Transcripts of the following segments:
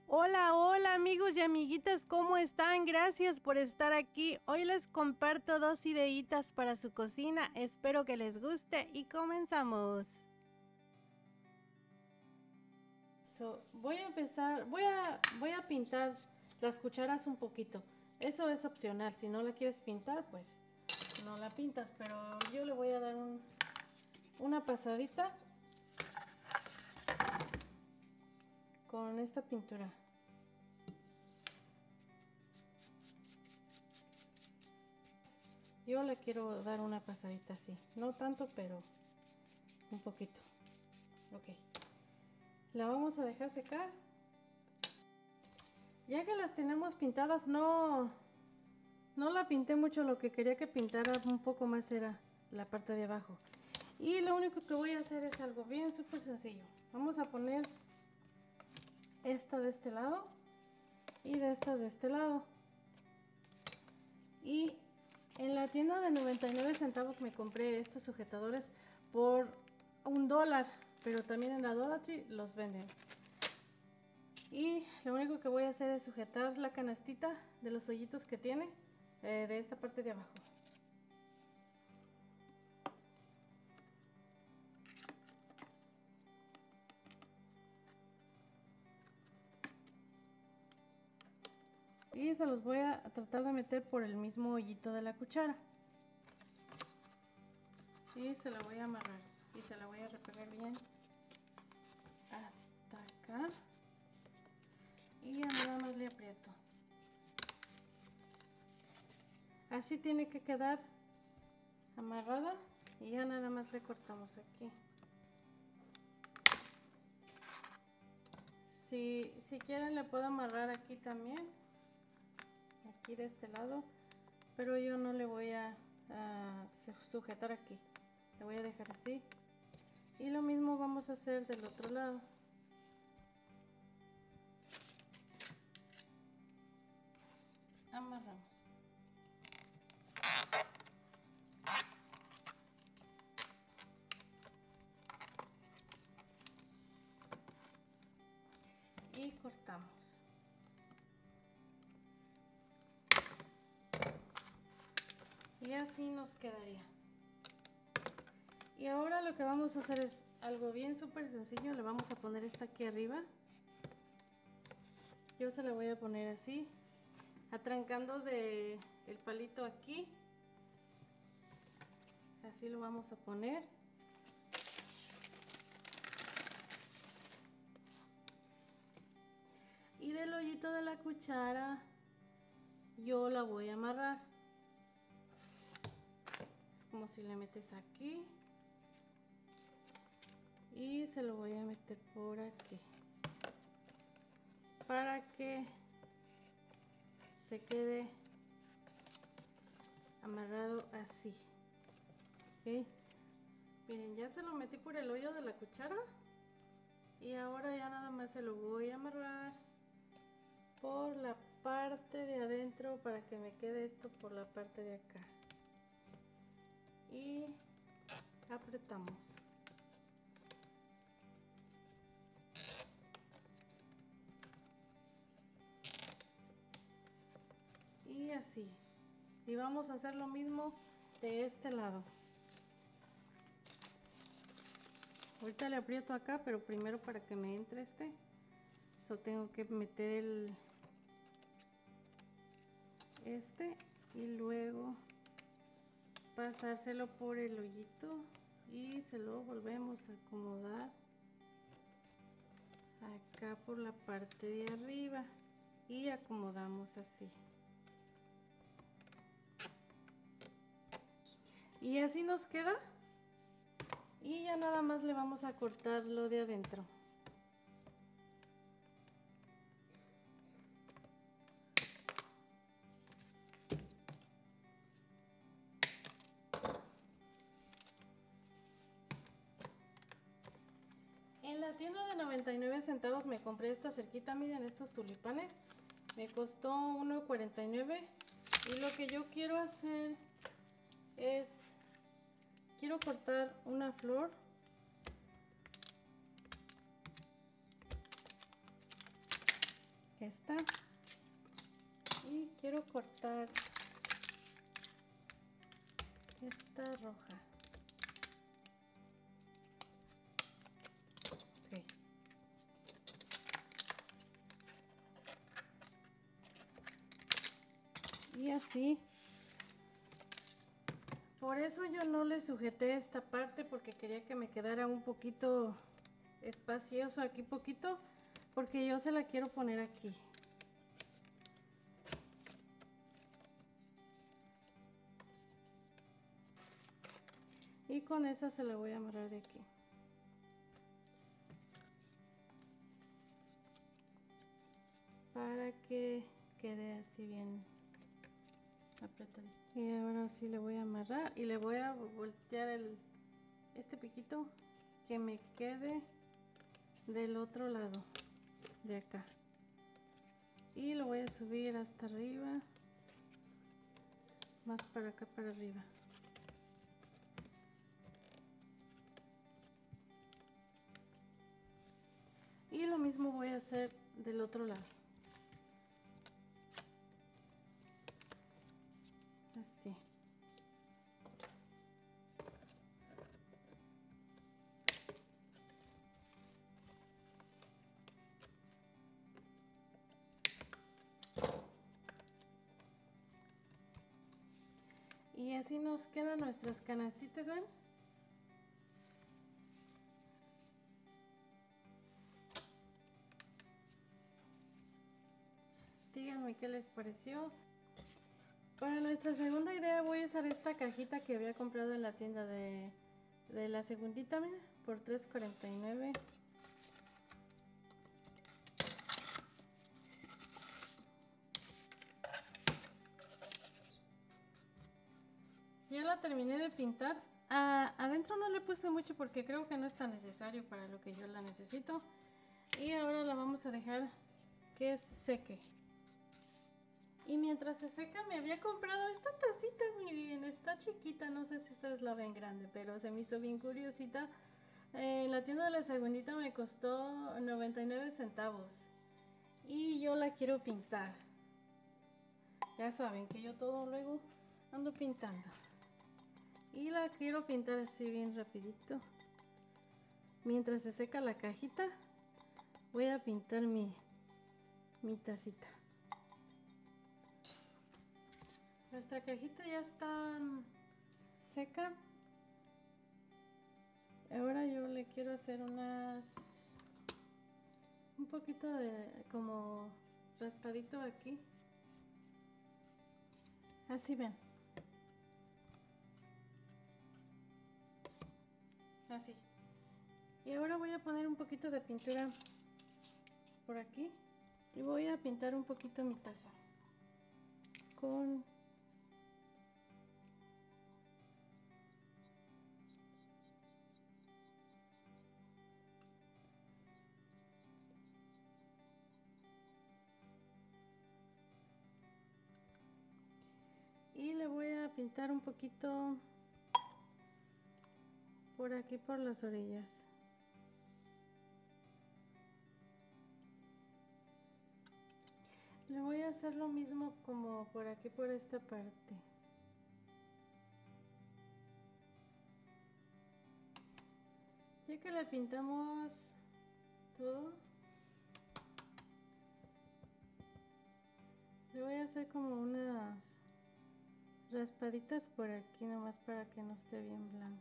Hola, hola amigos y amiguitas, ¿cómo están? Gracias por estar aquí. Hoy les comparto dos ideitas para su cocina. Espero que les guste y comenzamos. Voy a empezar, voy a pintar las cucharas un poquito. Eso es opcional, si no la quieres pintar, pues no la pintas, pero yo le voy a dar una pasadita con esta pintura. Yo le quiero dar una pasadita así, no tanto, pero un poquito. Ok, la vamos a dejar secar. Ya que las tenemos pintadas, no la pinté mucho. Lo que quería que pintara un poco más era la parte de abajo. Y lo único que voy a hacer es algo bien súper sencillo. Vamos a poner esta de este lado y de esta de este lado. Y en la tienda de 99 centavos me compré estos sujetadores por $1, pero también en la Dollar Tree los venden. Y lo único que voy a hacer es sujetar la canastita de los hoyitos que tiene de esta parte de abajo. Y se los voy a tratar de meter por el mismo hoyito de la cuchara. Y se la voy a amarrar y se la voy a repegar bien hasta acá. Y ya nada más le aprieto. Así tiene que quedar amarrada y ya nada más le cortamos aquí. Si quieren le puedo amarrar aquí también, aquí de este lado, pero yo no le voy a sujetar aquí, le voy a dejar así. Y lo mismo vamos a hacer del otro lado. Amarramos. Y cortamos. Y así nos quedaría. Y ahora lo que vamos a hacer es algo bien súper sencillo. Le vamos a poner esta aquí arriba. Yo se la voy a poner así, atrancando de el palito aquí. Así lo vamos a poner. Y del hoyito de la cuchara yo la voy a amarrar. Es como si le metes aquí y se lo voy a meter por aquí para que se quede amarrado así. ¿Okay? Miren, ya se lo metí por el hoyo de la cuchara y ahora ya nada más se lo voy a amarrar por la parte de adentro para que me quede esto por la parte de acá. Y apretamos. Y así. Y vamos a hacer lo mismo de este lado. Ahorita le aprieto acá, pero primero para que me entre tengo que meter y luego pasárselo por el hoyito y se lo volvemos a acomodar acá por la parte de arriba y acomodamos así. Y así nos queda. Y ya nada más le vamos a cortar lo de adentro. En la tienda de 99 centavos me compré esta cerquita, miren estos tulipanes. Me costó $1.49 y lo que yo quiero hacer es, quiero cortar una flor. esta. Y quiero cortar esta roja. Ok. Y así. Por eso yo no le sujeté esta parte, porque quería que me quedara un poquito espacioso aquí poquito, porque yo se la quiero poner aquí. Y con esa se la voy a amarrar de aquí. Para que quede así bien apretado. Y ahora sí le voy a amarrar y le voy a voltear este piquito que me quede del otro lado de acá. Y lo voy a subir hasta arriba, más para acá, para arriba. Y lo mismo voy a hacer del otro lado. Así. Y así nos quedan nuestras canastitas, ¿ven? Díganme qué les pareció. Para nuestra segunda idea voy a usar esta cajita que había comprado en la tienda de la segundita, mira, por $3.49. Ya la terminé de pintar. Adentro no le puse mucho porque creo que no es tan necesario para lo que yo la necesito. Y ahora la vamos a dejar que seque. Y mientras se seca me había comprado esta tacita, miren, está chiquita, no sé si ustedes la ven grande, pero se me hizo bien curiosita. En la tienda de la segundita me costó 99 centavos. Y yo la quiero pintar. Ya saben que yo todo luego ando pintando. Y la quiero pintar así bien rapidito. Mientras se seca la cajita, voy a pintar mi tacita. Nuestra cajita ya está seca. Ahora yo le quiero hacer un poquito de como raspadito aquí. Así ven. Así. Y ahora voy a poner un poquito de pintura por aquí. Y voy a pintar un poquito mi taza. Con y le voy a pintar un poquito por aquí por las orillas. Le voy a hacer lo mismo como por aquí por esta parte. Ya que le pintamos todo, le voy a hacer como unas raspaditas por aquí nomás para que no esté bien blanco.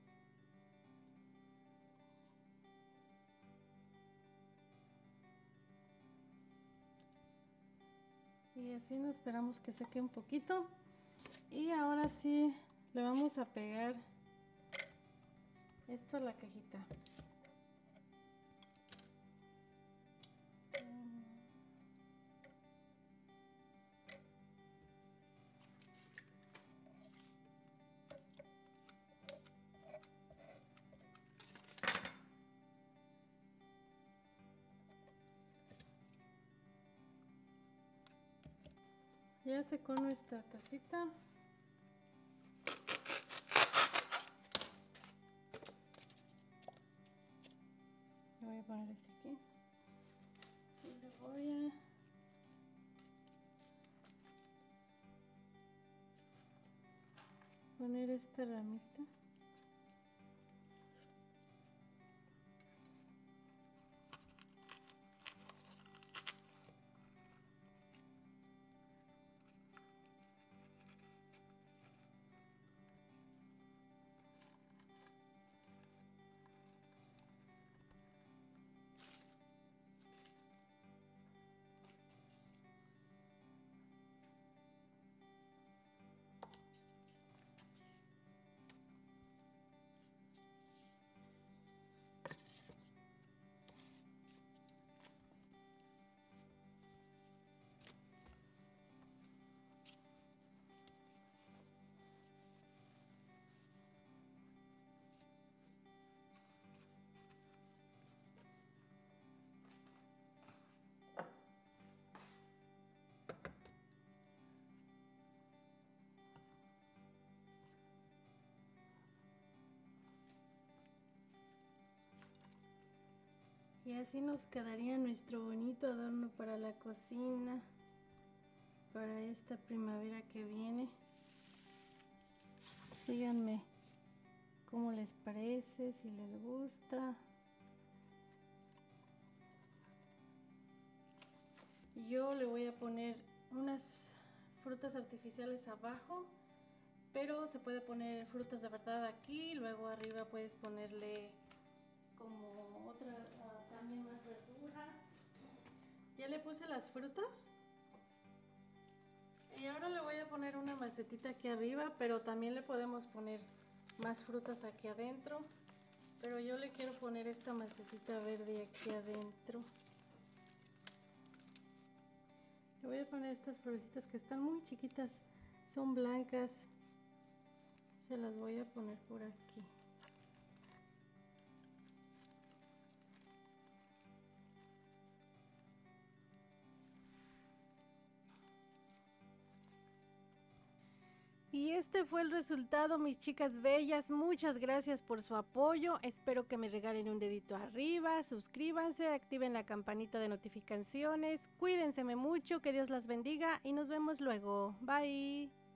Y así nos esperamos que seque un poquito. Y ahora sí le vamos a pegar esto a la cajita. Ya secó nuestra tacita. Le voy a poner este aquí. Y le voy a poner esta ramita. Y así nos quedaría nuestro bonito adorno para la cocina, para esta primavera que viene. Díganme cómo les parece, si les gusta. Yo le voy a poner unas frutas artificiales abajo, pero se puede poner frutas de verdad aquí, luego arriba puedes ponerle como otra también más verdura. Ya le puse las frutas y ahora le voy a poner una macetita aquí arriba, pero también le podemos poner más frutas aquí adentro, pero yo le quiero poner esta macetita verde aquí adentro. Le voy a poner estas florecitas que están muy chiquitas, son blancas, se las voy a poner por aquí. Y este fue el resultado, mis chicas bellas. Muchas gracias por su apoyo. Espero que me regalen un dedito arriba, suscríbanse, activen la campanita de notificaciones. Cuídense mucho, que Dios las bendiga y nos vemos luego. Bye.